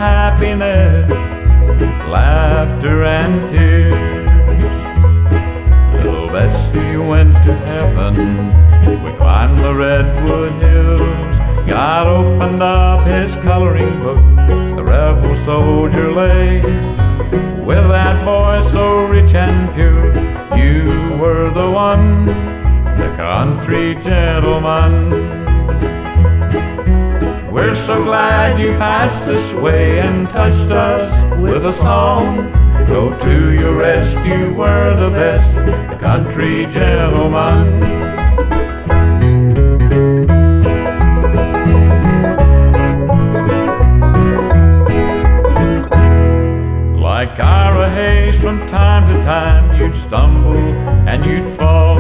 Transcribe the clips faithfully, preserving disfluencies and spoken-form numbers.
happiness, laughter and tears. Little Bessie went to heaven. We climbed the redwood hills. God opened up his coloring book. The rebel soldier lay with that voice so rich and pure. You were the one, the country gentleman. We're so glad you passed this way and touched us with a song. Go to your rest, you were the best, the country gentleman. Like Ira Hayes, from time to time you'd stumble and you'd fall.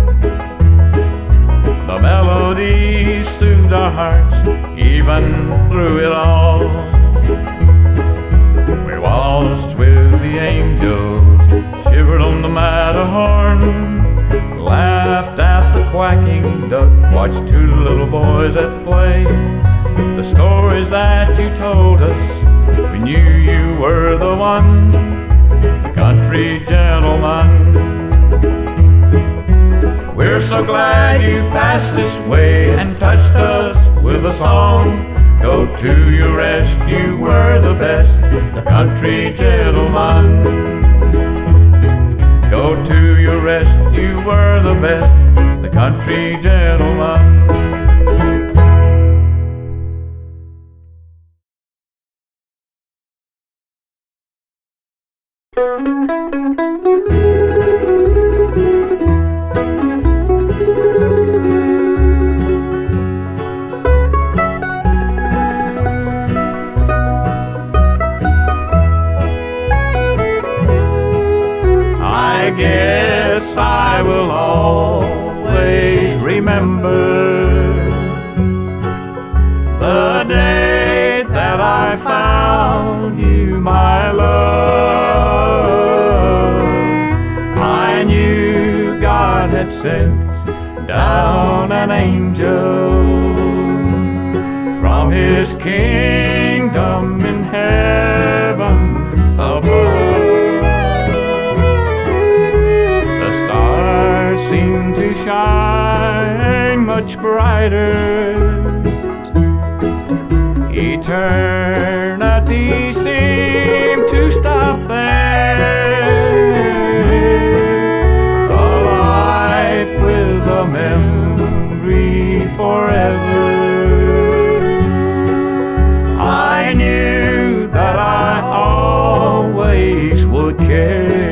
The melody soothed our hearts even through it all. We waltzed with the angels, shivered on the Matterhorn, laughed at the quacking duck, watched two little boys at play. The stories that you told us, we knew you were the one, the country gentleman. We're so glad you passed this way and touched us with a song. Go to your rest, you were the best, the country gentleman. Go to your rest, you were the best, the country gentleman. I guess I will always remember the day that I found you, my love. I knew God had sent down an angel from his kingdom in heaven above. Seemed to shine much brighter. Eternity seemed to stop there. A life with a memory forever. I knew that I always would care.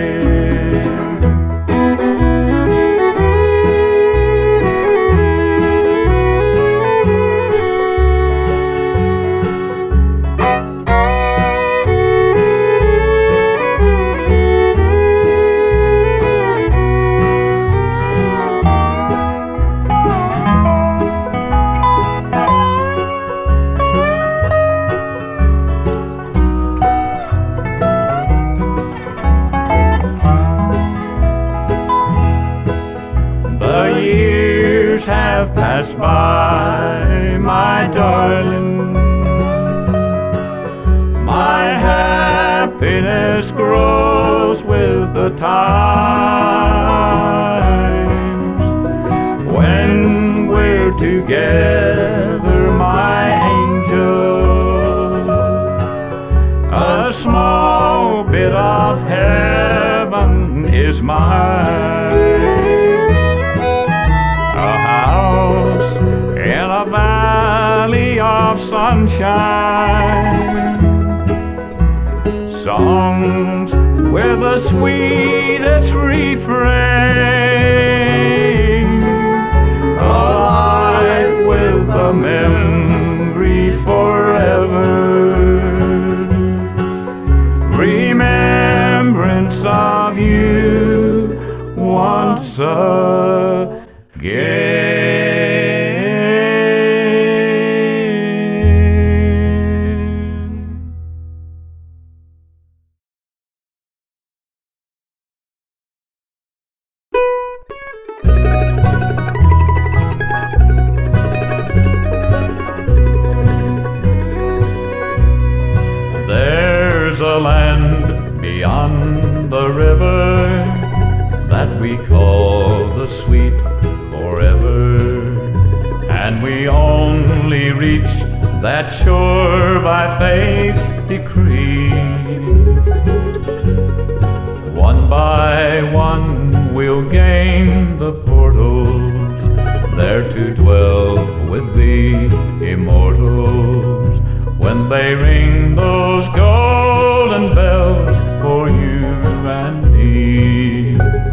Have passed by, my darling. My happiness grows with the times. When we're together, my angel, a small bit of heaven is mine. In a valley of sunshine, songs with the sweetest refrain, a life with a memory forever, remembrance of you once again. There's a land beyond the river that we call the sweet forever, and we only reach that shore by faith's decree. One by one we'll gain the portals, there to dwell with the immortals, when they ring those golden bells for you and me.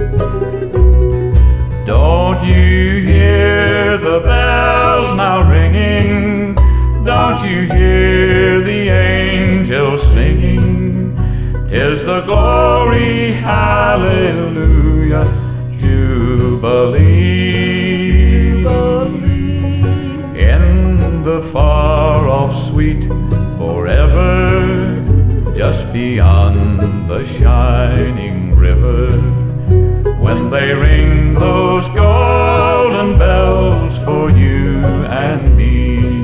Don't you hear the bells now ringing? Don't you hear the angels singing? 'Tis the glory, hallelujah, jubilee. Jubilee. In the far-off sweet forever, just beyond the shining river, when they ring those golden bells for you and me.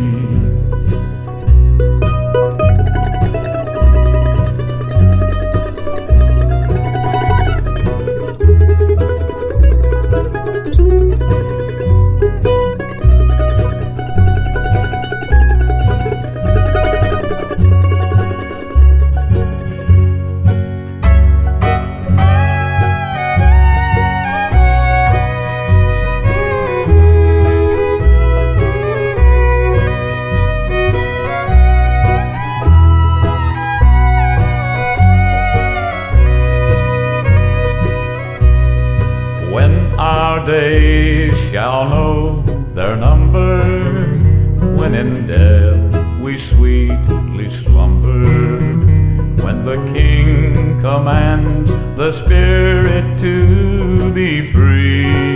Our days shall know their number, when in death we sweetly slumber, when the King commands the spirit to be free.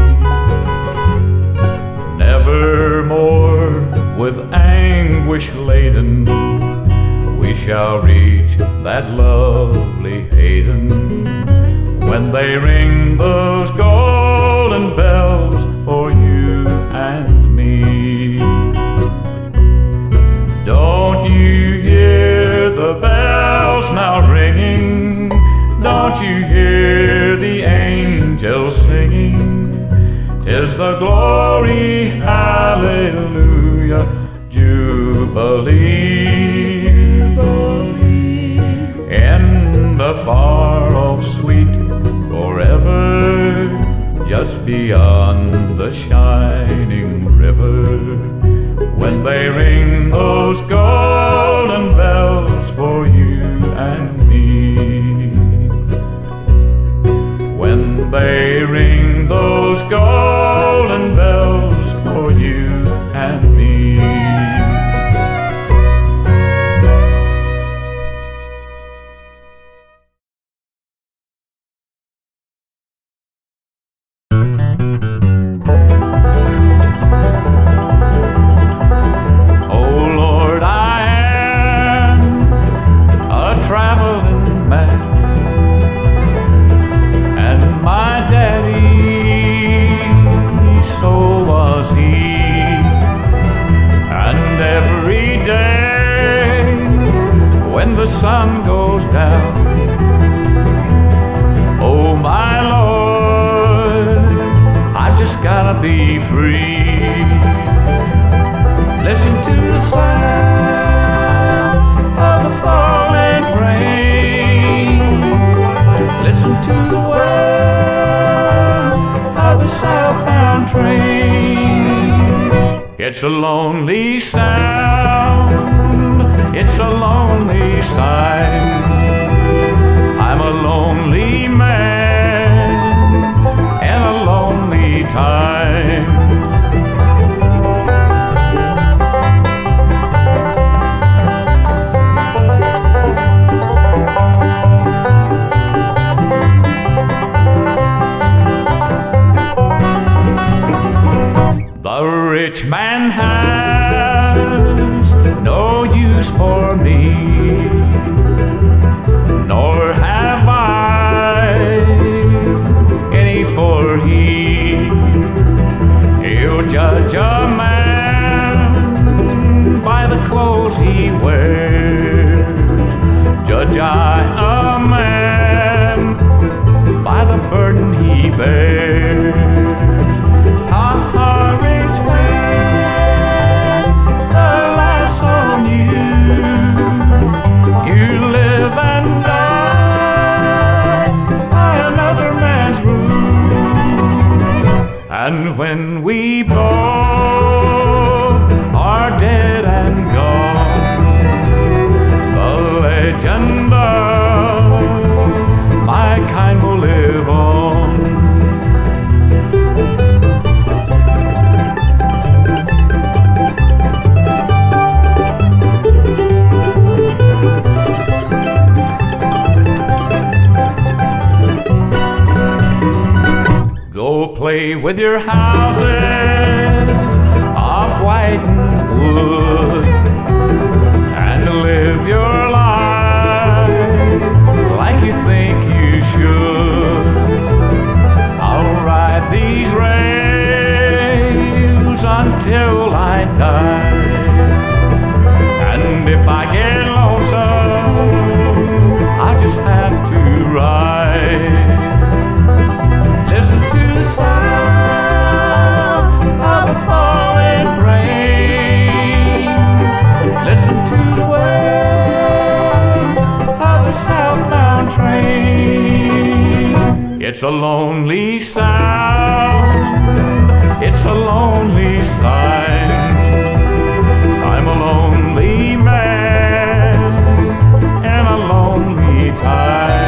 Nevermore with anguish laden we shall reach that lovely haven, when they ring those golden bells for you and me. Don't you hear the bells now ringing? Don't you hear the angels singing? 'Tis the glory, hallelujah, jubilee. Jubilee. In the far-off sweet forever, just beyond the shining river, when they ring those golden bells for you and me. When they ring those golden bells for you and me. The sun goes down, oh my Lord, I just gotta be free. Listen to the sound of the falling rain, listen to the wail of the southbound train. It's a lonely sound, it's a lonely sign. I'm a lonely man in a lonely time. The rich man has no use for me, nor have I any for he. bears. Ah, rich wind, the laughs on you. You live and die by another man's rule. And when we both are dead and gone, the legend of my kind will live on. Go play with your houses of whitened wood and live your life like you think you should. I'll ride these rails until I die, and if I get lonesome, I just have to ride. Listen to the sound of a falling rain. Listen to the wail of a southbound train. It's a lonely sound, it's a lonely sign. I'm a lonely man in a lonely time.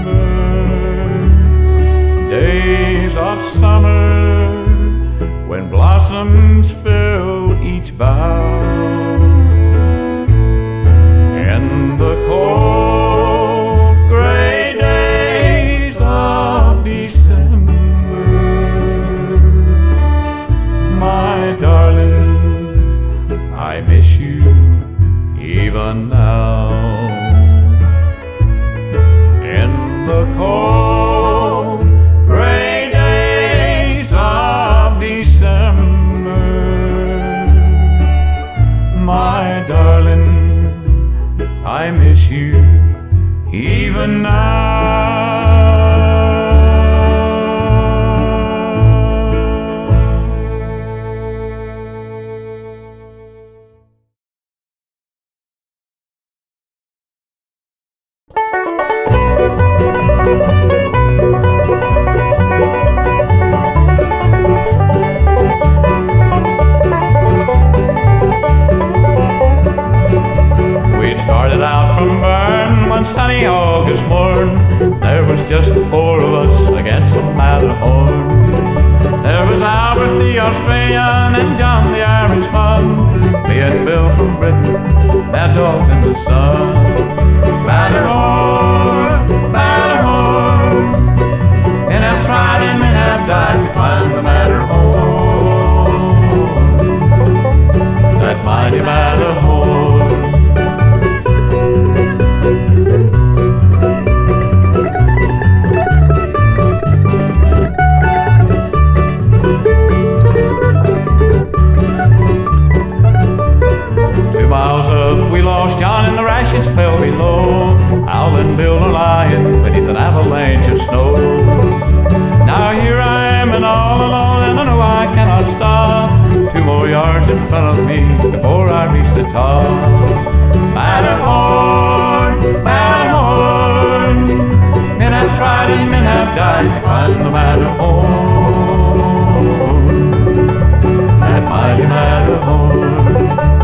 Days of summer when blossoms fill each bough. In the cold gray days of December, my darling, I miss you even now. In the cold gray days of December, my darling, I miss you even now. Started out from Bern one sunny August morn. There was just the four of us against the Matterhorn. There was Albert the Australian and John the Irishman, me and Bill from Britain, mad dogs in the sun. Matterhorn, Matterhorn, men have tried and men have died to climb the Matterhorn, that mighty Matterhorn. We lost John and the rations fell below. Al and Bill are lying beneath an avalanche of snow. Now here I am and all alone, and I know I cannot stop. Two more yards in front of me before I reach the top. Matterhorn, Matterhorn, men have tried and men have died to climb the Matterhorn, that mighty Matterhorn.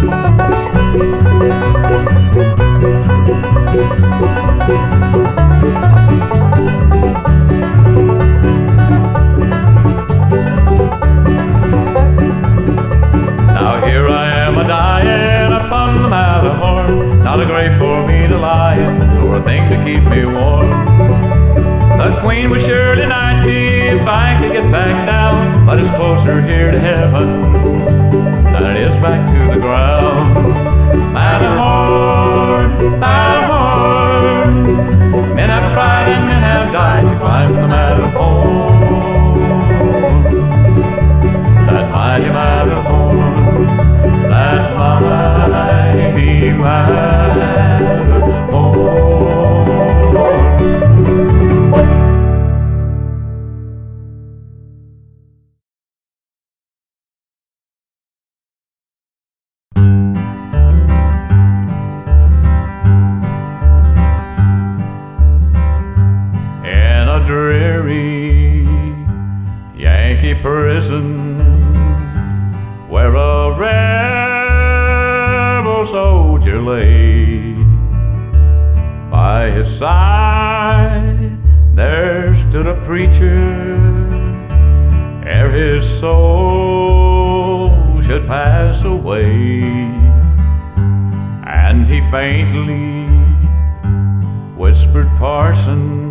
Now here I am a-dying upon the Matterhorn, not a grave for me to lie in, nor a thing to keep me warm. The Queen would surely knight me if I could get back down, but it's closer here to heaven than it is back to the ground. Matterhorn, Matterhorn, men have tried and men have died to climb the Matterhorn, that mighty Matterhorn, that mighty Matterhorn. Dreary Yankee prison, where a rebel soldier lay. By his side there stood a preacher, ere his soul should pass away. And he faintly whispered, "Parson,"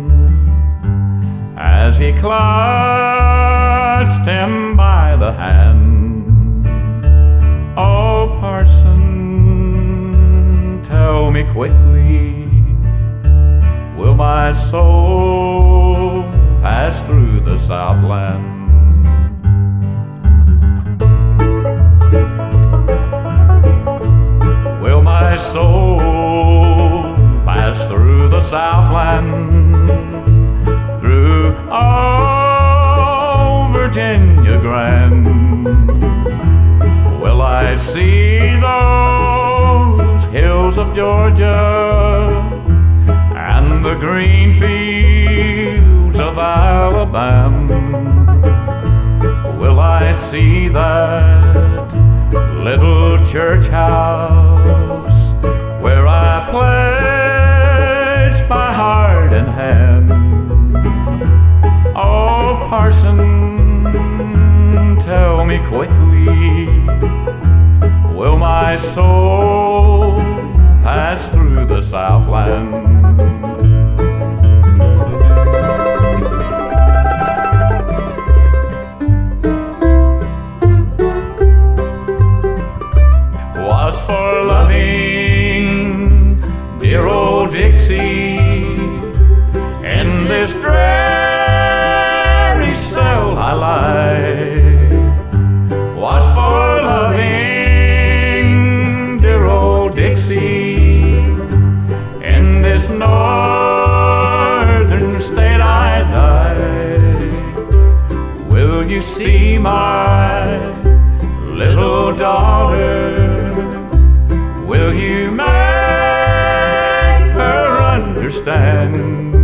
as he clutched him by the hand. "Oh, Parson, tell me quickly, will my soul pass through the Southland?" Will my soul pass through the Southland, through oh, Virginia grand? Will I see those hills of Georgia and the green fields of Alabama? Will I see that little church house where I pledged my heart and hand? Oh, Parson, tell me quickly, my soul pass through the Southland. Was for loving dear old Dixie in this dreary cell I lie. Was for loving dear old Dixie in this northern state I die. Will you see my little daughter? Will you make her understand?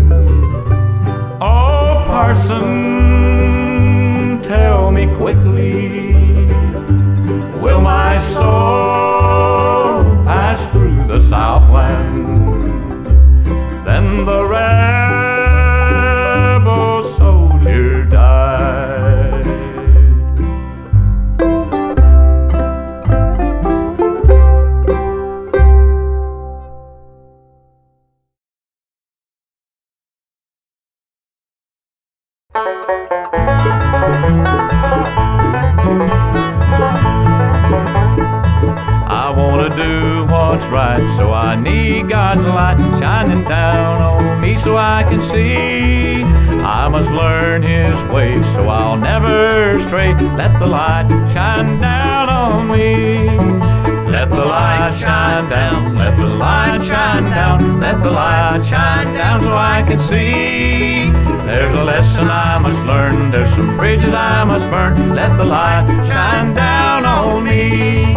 Oh, parson, tell me quickly, will my soul pass through the Southland? Then the rebel soldier died. I wanna do what's right, so I need God's light shining down on me so I can see. I must learn His ways so I'll never stray. Let the light shine down on me. Let the light shine down, let the light shine down, let the light shine down so I can see. There's a lesson I must learn, there's some bridges I must burn. Let the light shine down on me.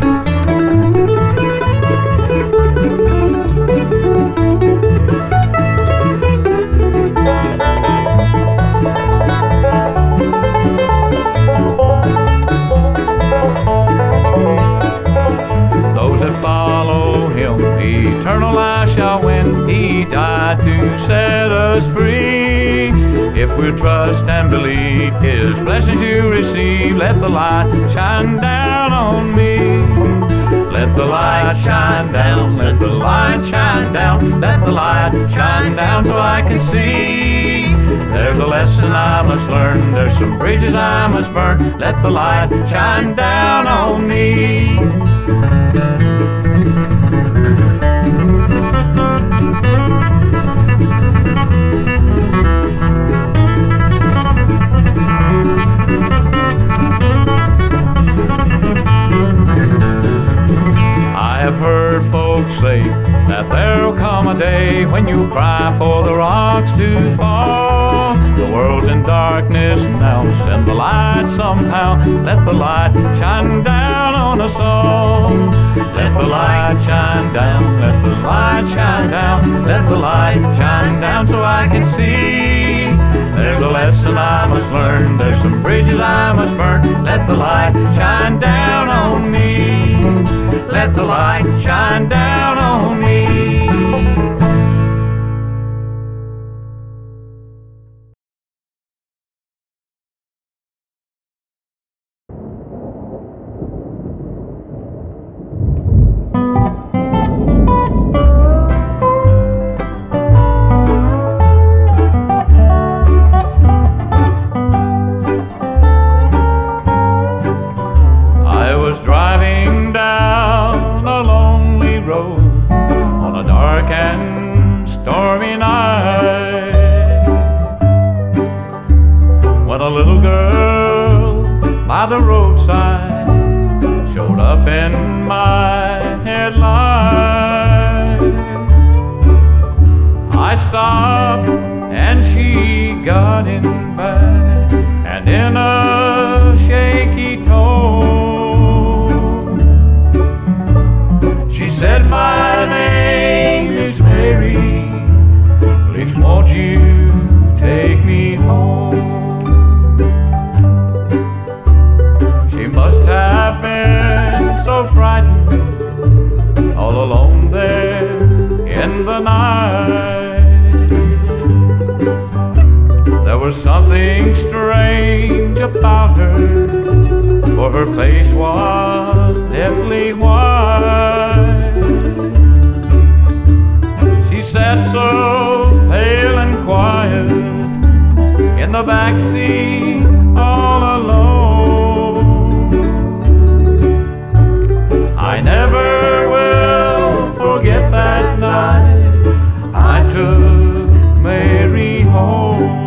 Those that follow Him, eternal life shall win. He died to set us free. If we trust and believe, His blessings you receive. Let the light shine down on me. Let the light shine down, let the light shine down, let the light shine down so I can see. There's a lesson I must learn, there's some bridges I must burn. Let the light shine down on me. I've heard folks say that there'll come a day when you'll cry for the rocks to fall. The world's in darkness now, send the light somehow. Let the light shine down on us all. Let the light shine down, let the light shine down, let the light shine down so I can see. There's a lesson I must learn, there's some bridges I must burn. Let the light shine down on me. Let the light shine down on me. The roadside showed up in my headlight. I stopped and she got in back, and in a shaky tone she said, my name is Mary, please won't you take me home. Must have been so frightened, all alone there in the night. There was something strange about her, for her face was deathly white. in the backseat all alone. I never will forget that night I took Mary home.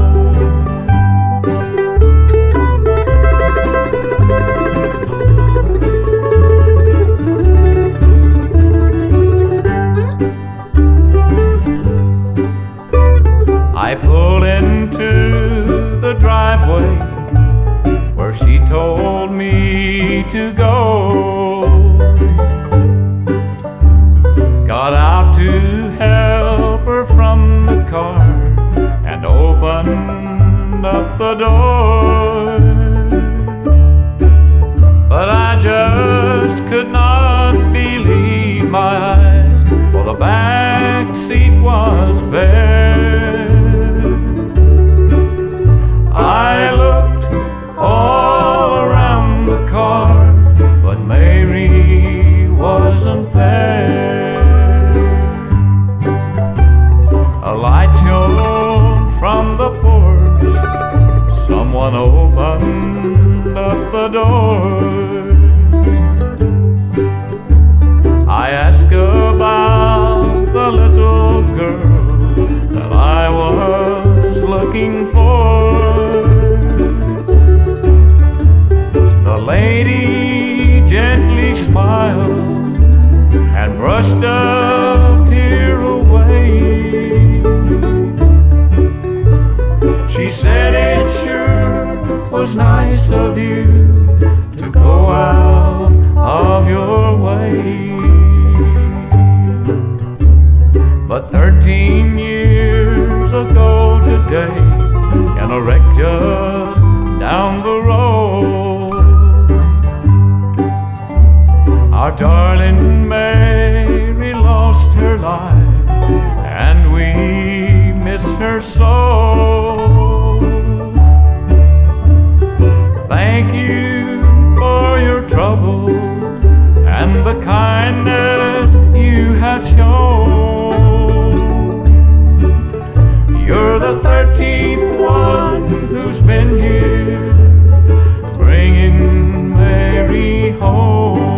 I pulled into the driveway where she told me to go. Got out to help her from the car and opened up the door. But I just could not believe my eyes, for the back seat was bare. I looked all around the car, but Mary wasn't there. A light shone from the porch, someone opened up the door. I asked about the little girl that I was looking for. The lady gently smiled and brushed a tear away. She said it sure was nice of you to go out of your way. But thirteen years ago today, in a wreck just down the road, our darling Mary lost her life, and we miss her so. Thank you for your trouble and the kindness you have shown. You're the thirteenth one who's been here, bringing Mary home.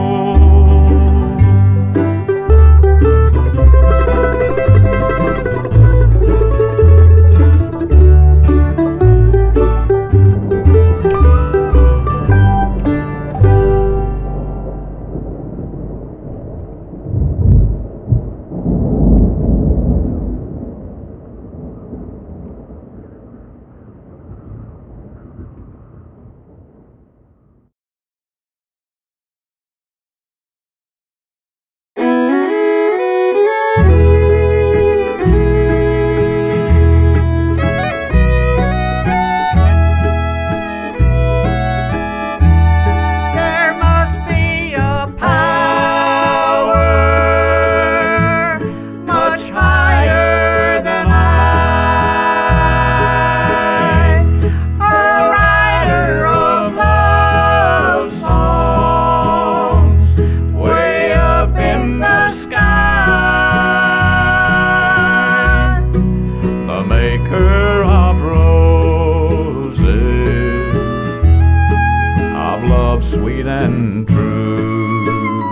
Sweet and true,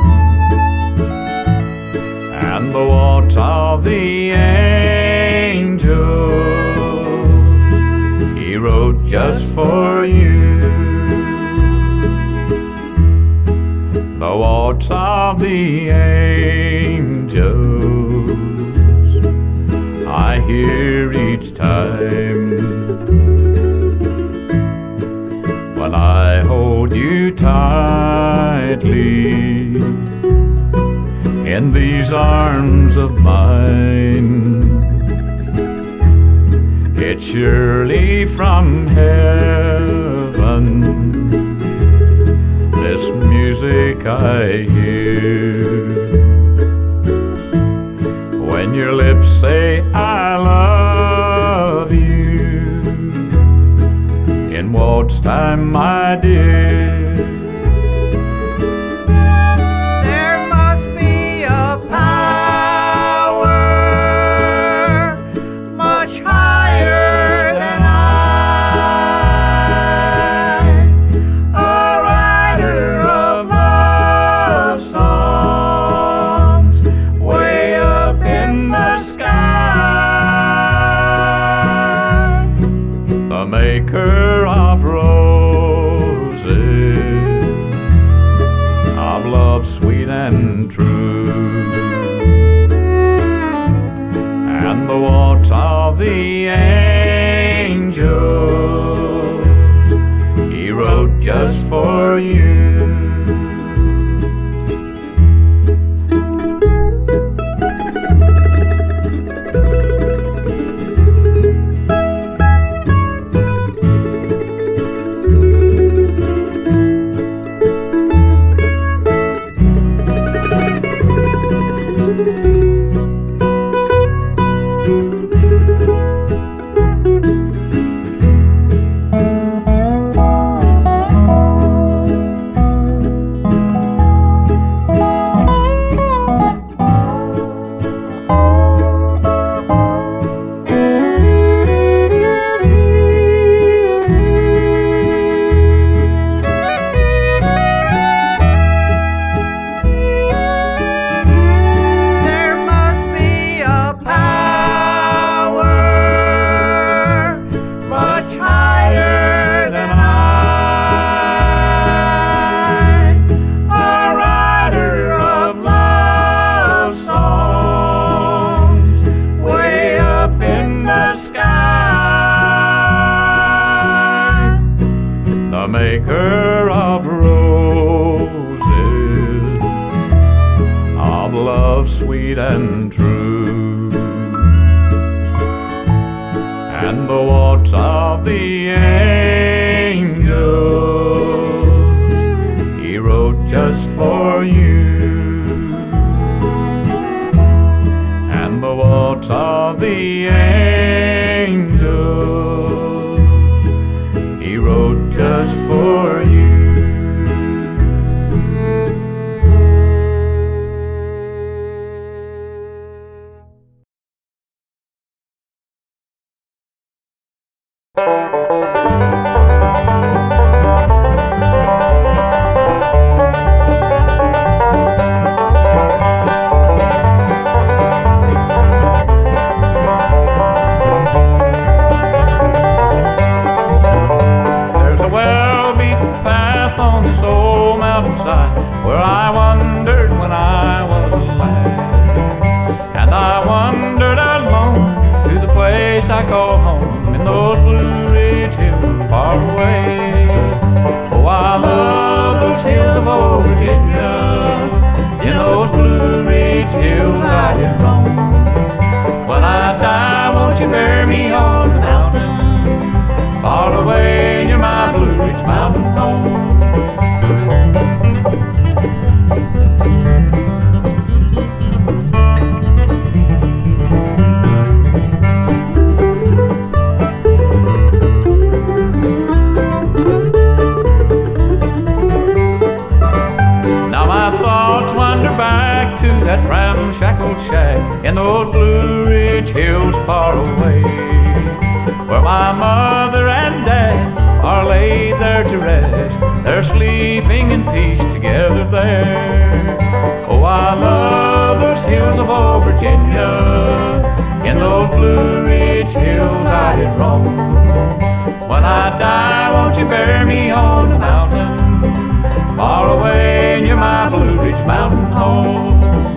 and the waltz of the angels he wrote just for you. The waltz of the angels I hear each time when I hold you tightly in these arms of mine. It's surely from heaven, this music I hear, when your lips say I love you in waltz time, my dear. There must be a power much higher than I. maker of roses, of love sweet and true, and the waltz of the angels he wrote just for you. Maker of roses, of love sweet and true, and the waltz of the angels he wrote just for you, and the waltz of the angels he wrote just for you. Where I wandered when I was a lad, and I wandered alone to the place I call home in those Blue Ridge Hills far away. Oh, I love those hills of old Virginia, in those Blue Ridge Hills I did roam. When I die, won't you bury me on the mountain far away near my Blue Ridge Mountain home? Back to that ramshackle shack in those Blue Ridge Hills far away, where my mother and dad are laid there to rest. They're sleeping in peace together there. Oh, I love those hills of old Virginia, in those Blue Ridge Hills I did roam. When I die, won't you bury me on the mountain far away near my Blue Ridge Mountain home?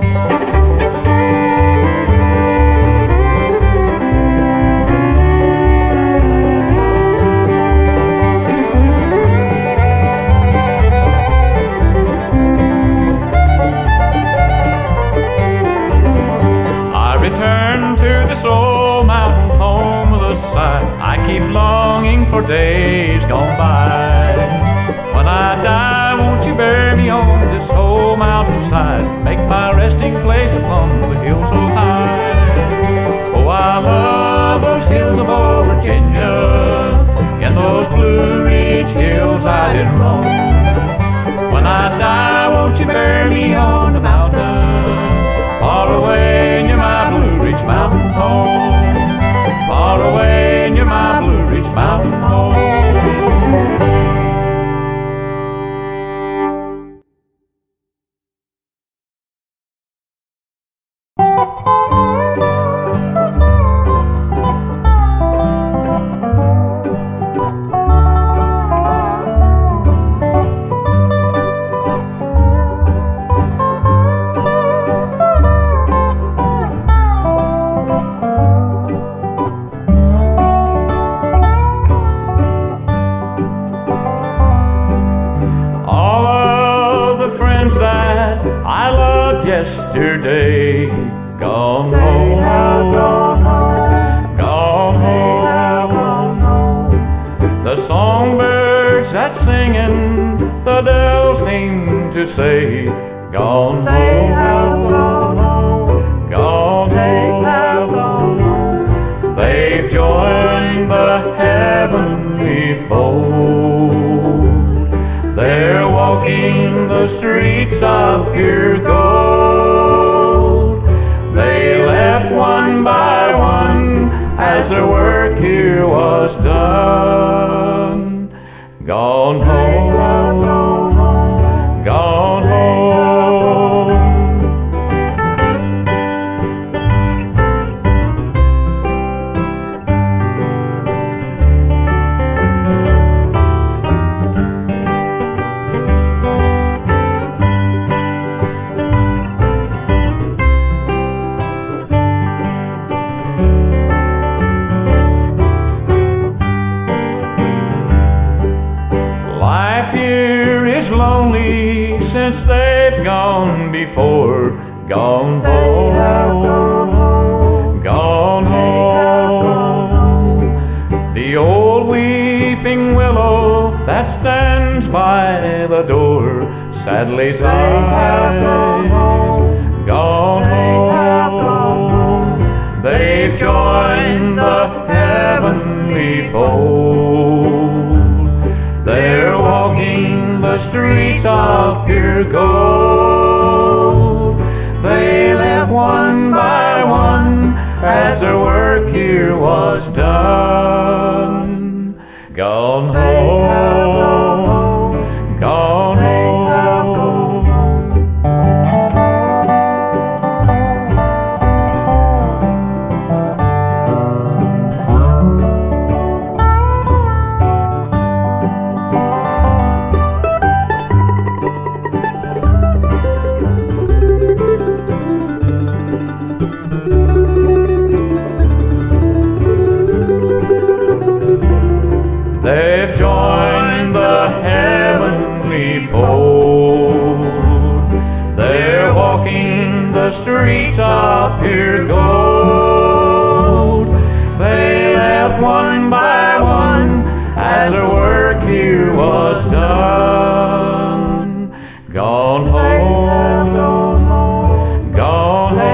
I return to this old mountain home of the sight. I keep longing for days gone by. When I die, won't you bury me on this whole mountainside, make my resting place upon the hill so high. Oh, I love those hills of old Virginia, in those Blue Ridge Hills I did roam. When I die, won't you bury me on the mountain far away near my Blue Ridge Mountain home, far away near my Blue Ridge Mountain home. yesterday. Gone home, gone home. The songbirds that singing, the dells seem to say, gone home, gone home. They've joined the heavenly fold. They're walking the streets of pure gold. They left one by one as their work here was done. Gone home, gone home. Since they've gone before, gone home, gone home. The old weeping willow that stands by the door sadly sighs, gone home. They've joined the heavenly fold. They're walking the streets of pure gold. They left one by one as their work here was done. Gone home, gone home. They've joined the heavenly fold. They're walking the streets of pure gold. They left one by one as their work here was done. Gone home, gone home.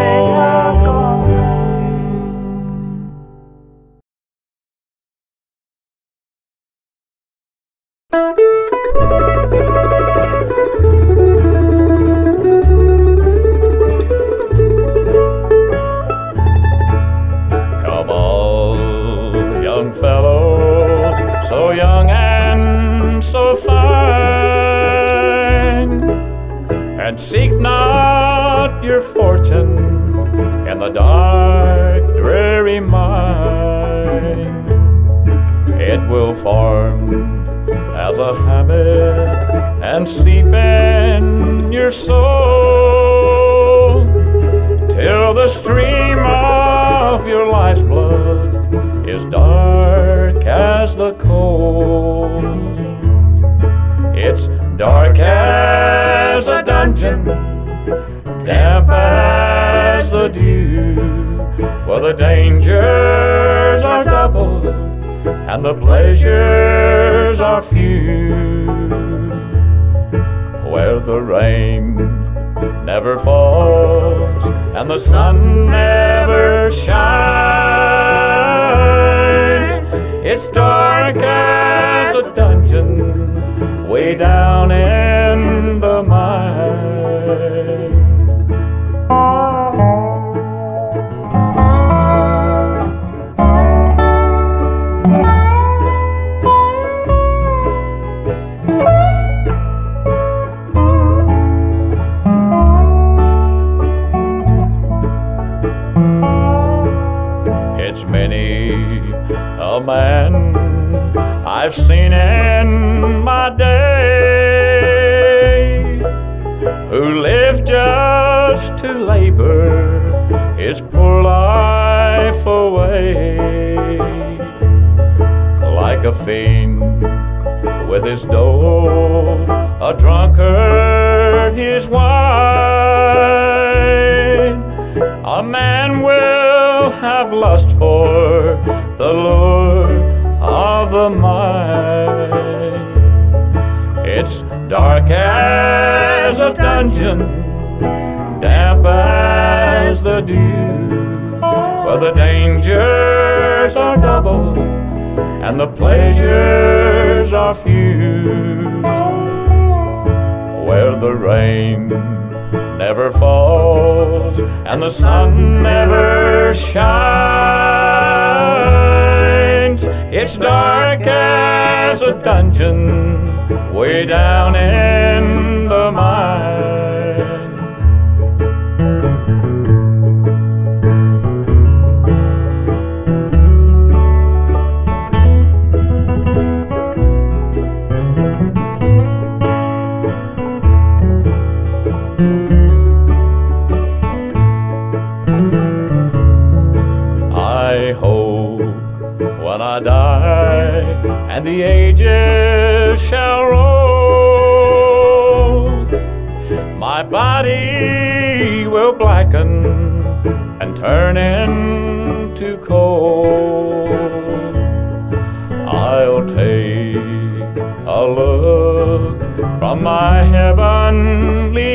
Come all, young fellow, so young and so fine, and seek not your fortune in the dark, dreary mine. It will form as a habit and seep in your soul, till the stream of your life's blood is dark as the coal. It's dark as a dungeon, damp as the dew, where the dangers are doubled and the pleasures are few, where the rain never falls and the sun never shines. It's dark as a dungeon way down in the mine. A man I've seen in my day, who lived just to labor his poor life away, like a fiend with his dough, a drunkard his wine. A man will have lust for the lure of the mind. It's dark as a dungeon, damp as the dew, where the dangers are double and the pleasures are few, where the rain never falls and the sun never shines. It's dark as a dungeon way down in the mine. I hope when I die and the ages shall roll, my body will blacken and turn into coal. I'll take a look from my heavenly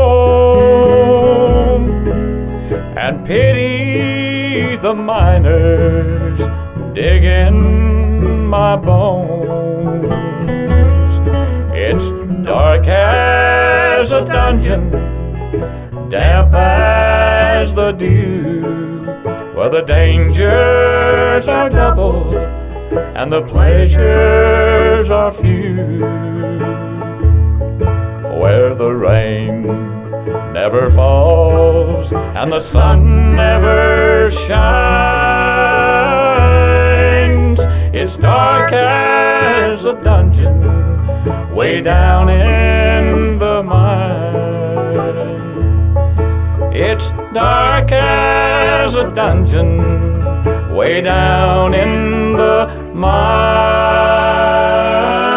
home and pity the miners digging my bones. It's dark as a dungeon, damp as the dew, where the dangers are double and the pleasures are few, where the rain never falls and the sun never shines. It's dark as a dungeon way down in the mine. It's dark as a dungeon way down in the mine.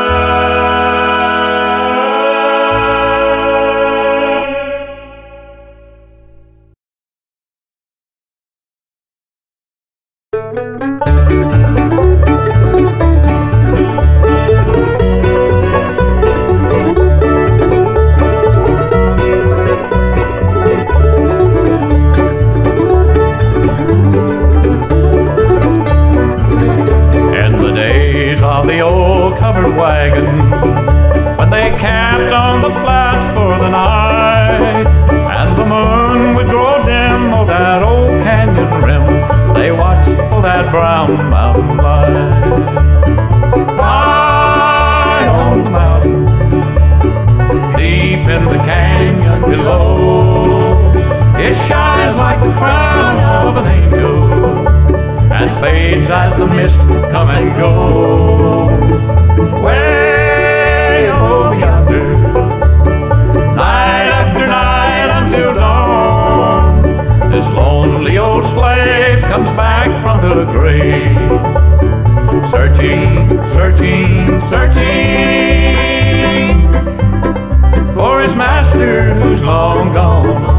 The old covered wagon, when they camped on the flats for the night, and the moon would grow dim on that old canyon rim, they watched for that brown mountain light. High on the mountain, deep in the canyon below, it shines like the crown of an angel and fades as the mist come and go. Way over yonder, night after night until dawn, this lonely old slave comes back from the grave, searching, searching, searching for his master who's long gone.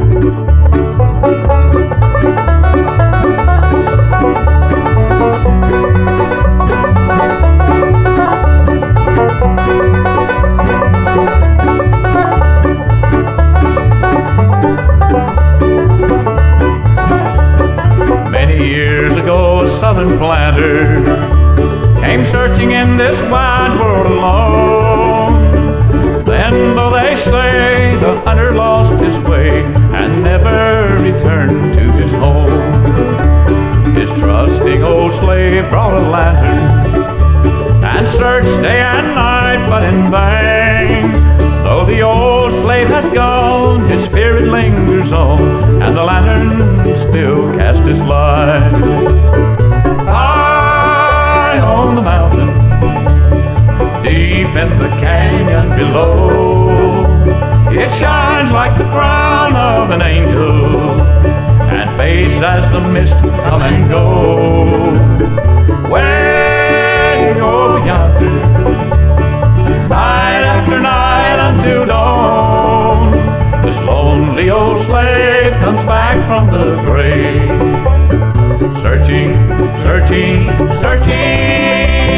Southern planter came searching in this wide world alone. Then, though they say the hunter lost his way and never returned to his home, his trusting old slave brought a lantern and searched day and night, but in vain. Though the old slave has gone, his spirit lingers on, and the lantern still casts its light. High on the mountain, deep in the canyon below, it shines like the crown of an angel and fades as the mist come and go. Way over yonder, night after night until dawn, this lone lonely old slave comes back from the grave, searching, searching, searching